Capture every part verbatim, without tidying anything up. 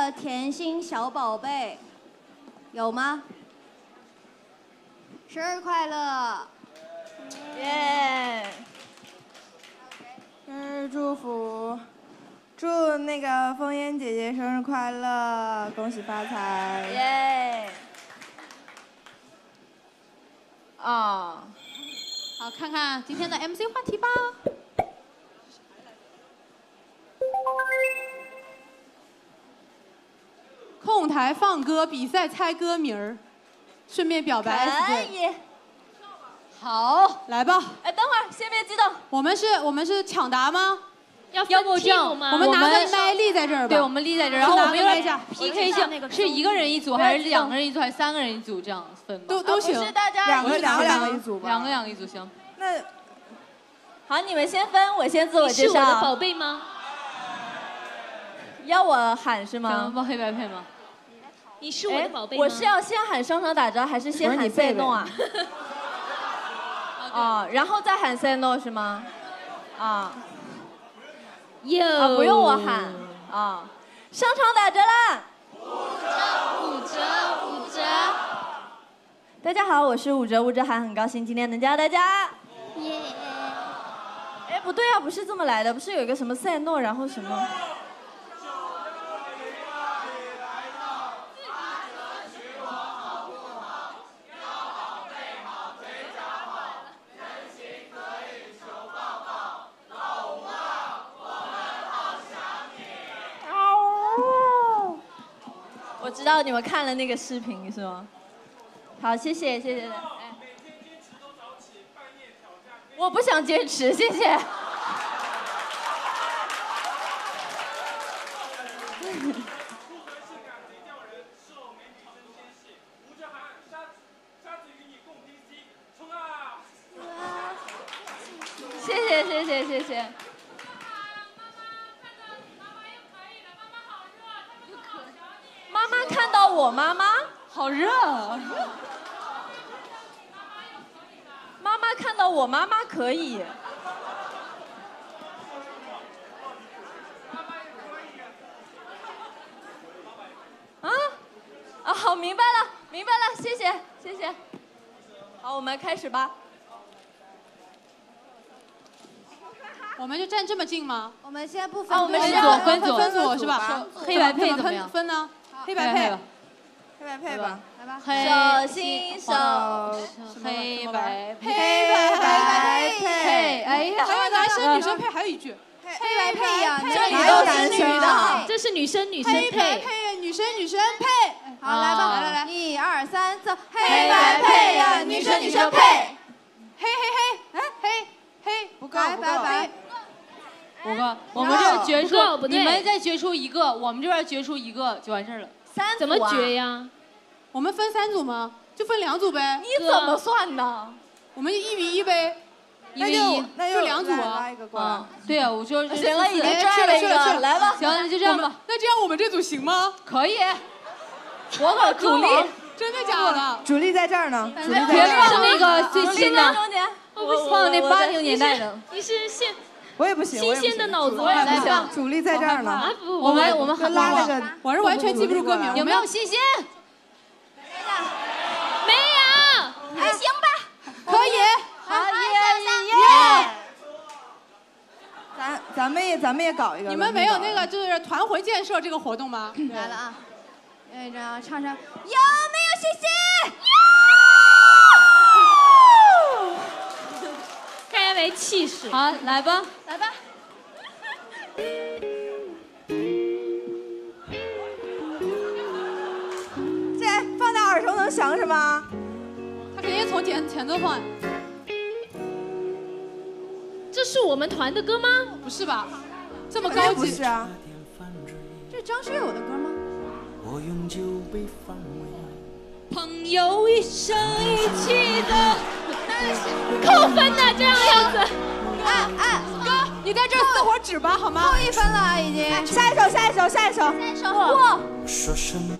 的甜心小宝贝，有吗？生日快乐！ 耶！ 生日祝福，祝那个枫烟姐姐生日快乐，恭喜发财！ 耶！啊， 好，看看今天的 M C 话题吧。控台放歌比赛猜歌名儿，顺便表白 S 可队。 以。好， 来吧。 哎，等会儿，先别激动。 我们是，我们是抢答吗？ 要要不这样，我们拿个麦立在这儿吧。 对，我们立在这儿，然后我们有点 P K 性， 是一个人一组，还是两个人一组，还是三个人一组这样分吗？ 都都行。 不是大家两个两个两个一组吧。 两个两个一组行。 那好，你们先分，我先自我介绍。 是我的宝贝吗？ 要我喊是吗？ 想报黑白配吗？你是我的宝贝吗？ 我是要先喊商场打招，还是先喊 say no 啊？啊，然后再喊 say no 是吗？啊。 有。 啊，不用我喊啊。商场打折啦！ 五折五折五折。 大家好，我是五折五折喊，很高兴今天能见到大家。 耶。 哎，不对啊，不是这么来的，不是有一个什么 say no， 然后什么？我知道你们看了那个视频是吗？好，谢谢谢谢。哎，我不想坚持，谢谢。谢谢谢谢谢谢。妈妈看到我妈妈， 好热。 妈妈看到我妈妈可以。啊啊，好，明白了，明白了，谢谢谢谢。好，我们开始吧。 我们就站这么近吗？ 我们先不分啊，我们分是组分组分组是吧？ 黑白配怎么怎么样？ 分呢？黑白配。 黑白配吧， 来吧。 手心手黑白配。 黑白配。 哎呀，还有男生女生配，还有一句。 黑白配呀， 这里都是女的， 这是女生女生黑白配。 配，女生女生配。 好，来吧， 来来来， 一二三，走。 黑白配呀，女生女生配。 嘿嘿嘿，哎嘿嘿， 不够不够。 白白。 五个，我们这决不够不出， 对你们再决出一个，我们这边决出一个就完事儿了。 三组怎么决呀？ 我们分三组吗？就分两组呗。 你怎么算呢？ 我们一比一呗。 一比一， 那就两组啊。 拉一个过来。 对呀，我说行了，已经去拽了一了去了个，来吧。 行，那就这样吧。 那这样我们这组行吗？ 可以。 我可主力， 真的假的？ 主力在这儿呢，主力别在这儿。 放那个最新的， 中间， 放那八零年代的。 你是现我也不行， 新鲜的脑子， 我也不行。主力在这儿呢。 啊不， 我们我们就拉了个， 我是完全记不住歌名。 有没有信心？ 没有， 还行吧， 可以。 好耶耶！ 咱咱们也咱们也搞一个。 你们没有那个就是团魂建设这个活动吗？ 来了啊！院长唱唱，有没有信心？ 看来没气势。 好，来吧， 来吧。 这放大耳熟能详是吗？ 他肯定从前前奏放。 这是我们团的歌吗？ 不是吧？这么高级？ 不是啊。 这是张学友的歌吗？ 我用酒杯防卫。 朋友一生一起的， 扣分的这样样子。 哎哎， 哥，你在这撕会纸吧，好吗？ 扣一分了已经。 下一首，下一首，下一首。 下一首过。 说什么？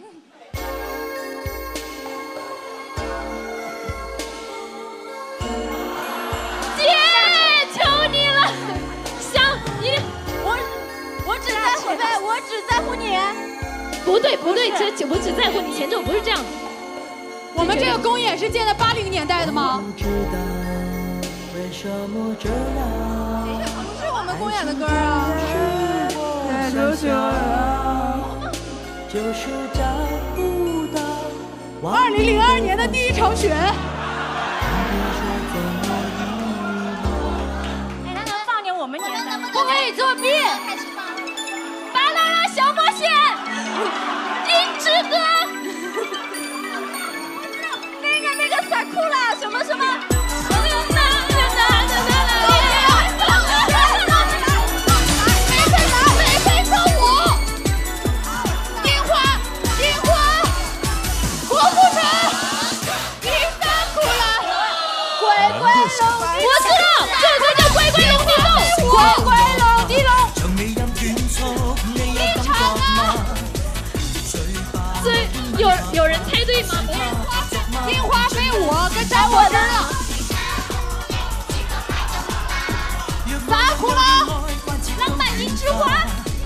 姐，求你了，想你， 我我只在乎呗，我只在乎你。 不对不对，这我只在乎你前奏，不是这样的。 我们这个公演是建在八零年代的吗？ 不是我们公演的歌啊。就是就是找不到。 二零零二年的第一场雪。 哎，他能放点我们年代吗？ 不可以作弊。巴啦啦小魔仙，银之歌。那个那个萨库拉什么什么。 我知道，这个叫乖乖龙地洞。 乖乖龙地洞。 你唱啊！这有有人猜对吗？没人。 樱花飞舞跟张我真了。 萨库拉，浪漫樱之花。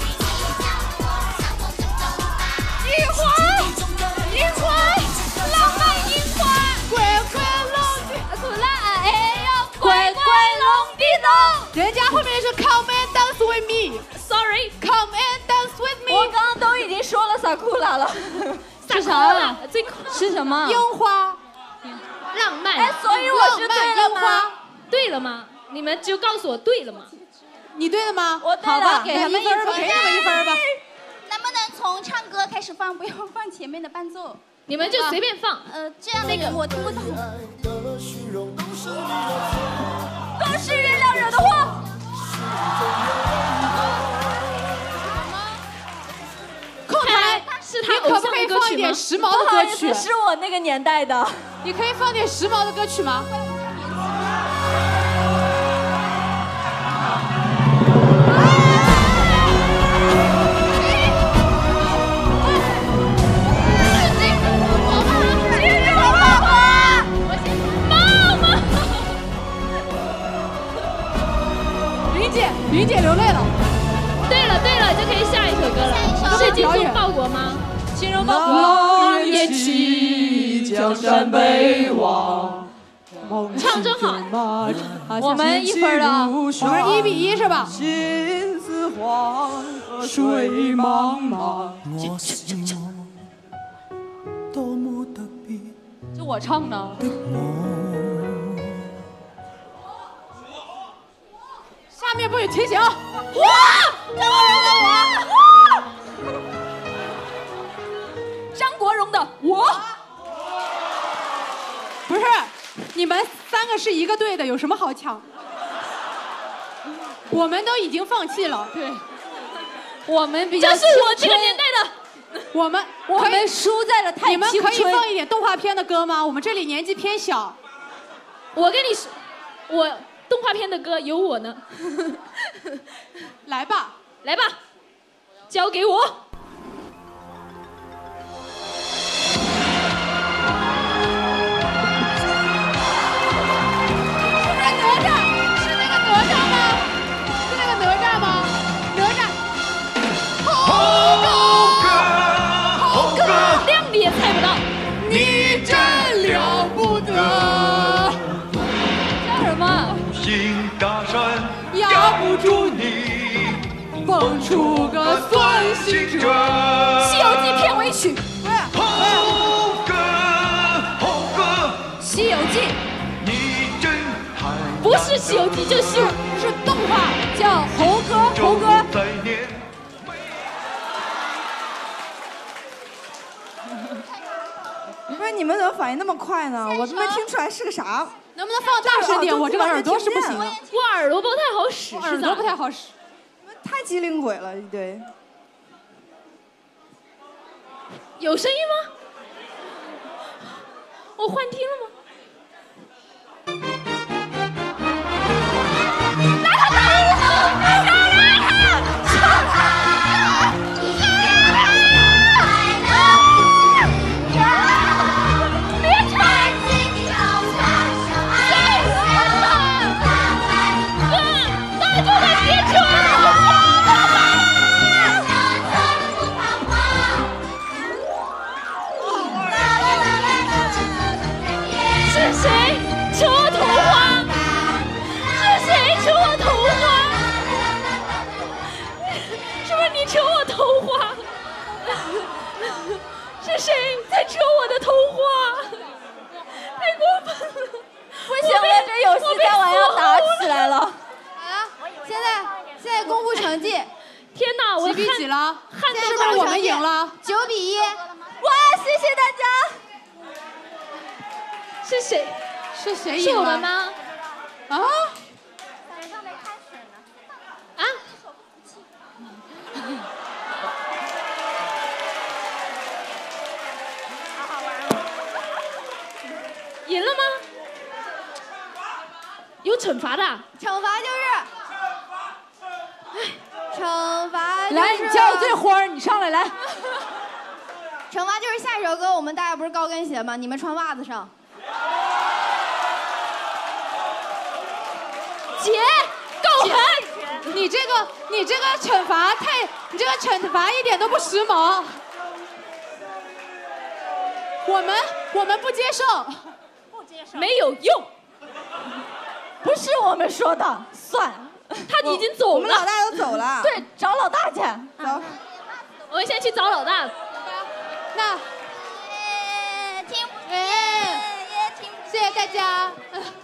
樱花，樱花，浪漫樱花。乖乖龙地库拉，哎呦，乖乖龙地洞。 人家后面是 Come and dance with me。Sorry，Come and dance with me。 我刚刚都已经说了萨库拉了。 是啥呀？是什么？ 樱花， 浪漫。 哎，所以我是对了吗？ 对了吗？你们就告诉我对了吗？ 你对了吗？ 我对了。 好吧，给他们一分吧，给他们一分吧。 能不能从唱歌开始放，不用放前面的伴奏？ 你们就随便放。 呃，这样那个我听不懂。 都是月亮惹的祸。 控台， 是他你可不可以放一点时髦的歌曲？ 是我那个年代的。 你可以放点时髦的歌曲吗？云姐流泪了。 对了对了，就可以下一首歌了。是精忠报国吗？ 精忠报国。 狼也起，江山北望。 唱真好。 我们一分了， 我们一比一是吧？ 心似黄河水茫茫。我心多么的比。 这我唱的。 下面不许提醒。 哇！张国荣的我。张国荣的我。 不是，你们三个是一个队的，有什么好抢？我们都已经放弃了。 对，我们比较。 这是我这个年代的。 我们我们输在了太青春。 你们可以放一点动画片的歌吗？我们这里年纪偏小。 我跟你说，我。动画片的歌有我呢， 来吧， 来吧，交给我。 是不是哪吒？是那个哪吒吗？是那个哪吒吗？哪吒。猴哥， 猴哥，亮你也猜不到， 你真了不得。 叫什么？ 心大山压不住你，蹦出个孙行者。 《西游记》片尾曲。 猴哥，猴哥， 《西游记》 你真害不是《西游记》，就是是动画， 叫猴哥，猴哥。 不是你们怎么反应那么快呢？我都没听出来是个啥。 能不能放大声点？我这个耳朵是不行的。 我耳朵不太好使， 耳朵不太好使。 你们太机灵鬼了，一堆。 有声音吗？我幻听了吗？来他打我！打来他！ 谁在扯我的头花？太过分了！ 不行了，这游戏今晚要打起来了。 好了，现在现在公布成绩。 天哪，我几比几了？ 汉现在是不是我们赢了？ 九比一。哇， 谢谢大家。 是谁？ 是谁赢了？ 是我们吗？ 啊？ 啊？赢了吗？有惩罚的。 惩罚就是，哎，惩罚就是。 来，你叫对花儿，你上来来。 惩罚就是下一首歌，我们大家不是高跟鞋吗？你们穿袜子上。 姐，够狠！ 你这个你这个惩罚太，你这个惩罚一点都不时髦。我们我们不接受。 没有用， 不是我们说的，算。 他已经走了。 我们老大都走了。 对，找老大去。 走。 我们先去找老大。 那， 听不见， 哎， 也听不见。 谢谢大家。